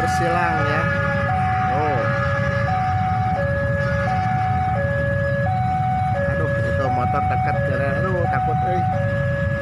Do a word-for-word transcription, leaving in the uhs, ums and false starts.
silang ya. Oh, aduh itu motor dekat keren, aduh takut euy.